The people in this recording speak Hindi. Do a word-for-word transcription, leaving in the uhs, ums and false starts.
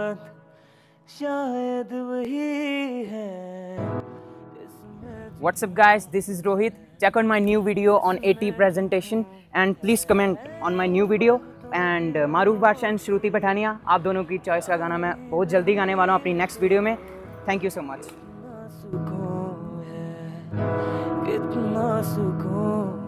बात शायद वही है। What's up guys, this is Rohit. Check out my new video on A T presentation and please comment on my new video. And uh, मारूफ बादशाह एंड श्रुति पठानिया, आप दोनों की चॉइस का गाना मैं बहुत जल्दी गाने वाला हूँ अपनी नेक्स्ट वीडियो में। Thank you so much. कितना सुकून है, कितना सुकून